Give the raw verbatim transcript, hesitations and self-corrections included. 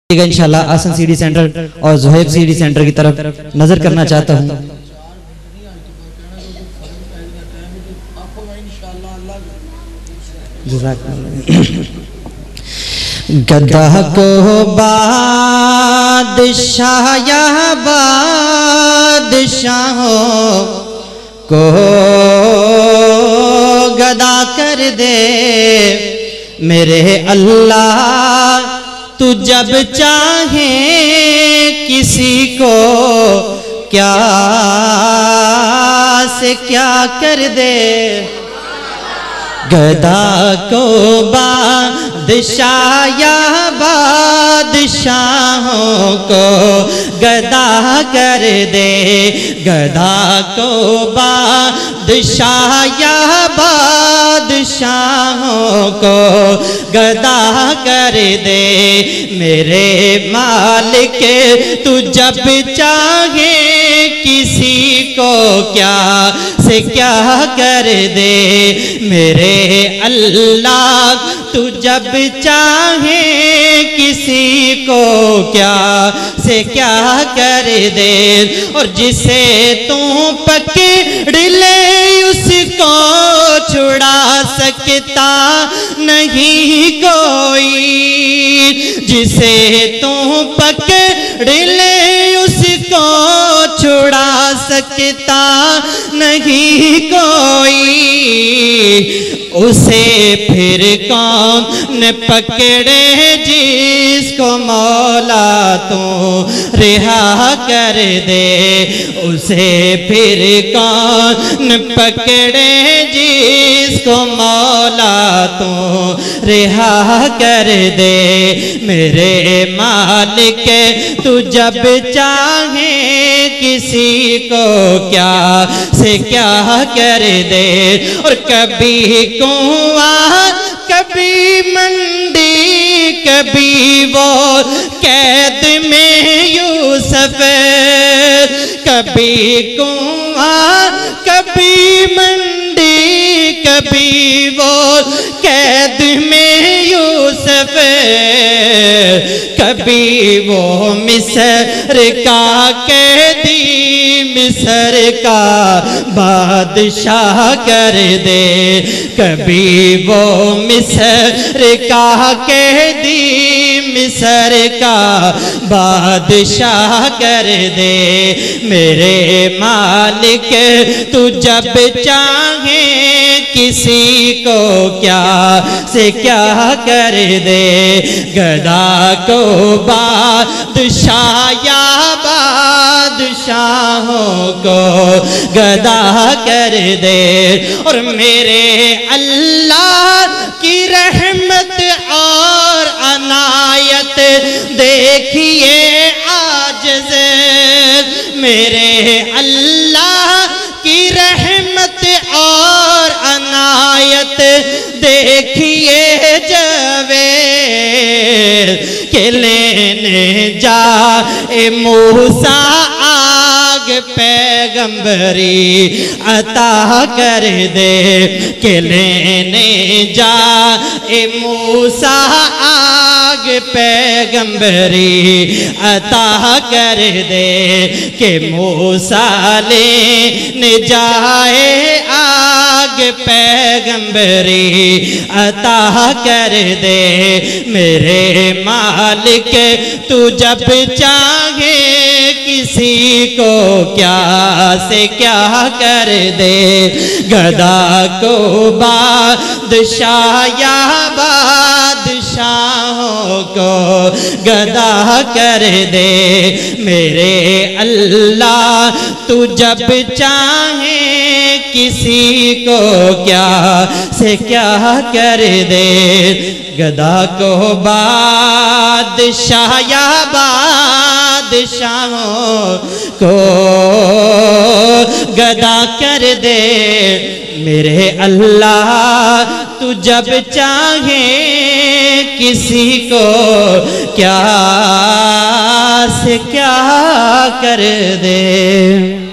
انشاءاللہ آسن C D centre اور زہیب سی ڈی سینٹر کی طرف نظر کرنا چاہتا ہوں. گدا کو بادشاہ یا بادشاہوں کو گدا کر دے میرے اللہ. تو جب چاہیں کسی کو کیا سے کیا کر دے. گدا کو بادشاہ یا بادشاہوں کو گدا کر دے. گدا کو بادشاہ یا بادشاہوں کو گدا کر دے میرے مالک. تو جب چاہے کسی کو کیا سے کیا کر دے میرے اللہ. تو جب چاہے کسی کو کیا سے کیا کر دے. اور جسے تو پکڑ لے اس کو چھڑا سکتا نہیں کوئی. جسے تو پکڑ لے اس کو چھڑا سکتا نہیں کوئی. اسے پھر کون پکڑے جس کو مولا تو رہا کر دے. اسے پھر کون پکڑے جس کو مولا تو رہا کر دے میرے مالک. تو جب چاہے کسی کو کیا سے کیا کر دے. اور کبھی کنواں کبھی منڈی کبھی وہ قید میں یوسف. کبھی کنواں کبھی منڈی کبھی وہ قید میں یوسف. کبھی وہ مصر کا قیدی مصر کا بادشاہ کر دے. کبھی وہ مصر کا قیدی مصر کا بادشاہ کر دے میرے مالک. تو جب چاہے کسی کو کیا سے کیا کر دے. گدا کو بادشاہ یا بادشاہوں کو گدا کر دے. اور میرے اللہ کی رحمت اور عنایت دیکھیے عاجز. میرے اللہ کی رحمت اور عنایت دیکھیے جاوید کہ لینے جا اے موسیٰ آگ پیغمبری عطا کر دے. کہ لینے جا اے موسیٰ آگ پیغمبری عطا کر دے. کہ موسیٰ لینے جائے آگ پیغمبری عطا کر دے میرے مالک. تو جب چاہے کسی کو کیا سے کیا کر دے. گدا کو بادشاہ یا بادشاہوں کو گدا کر دے میرے اللہ. تو جب چاہے کسی کو کیا سے کیا کر دے. گدا کو بادشاہ یا بادشاہوں کو گدا کر دے میرے اللہ. تو جب چاہے کسی کو کیا سے کیا کر دے.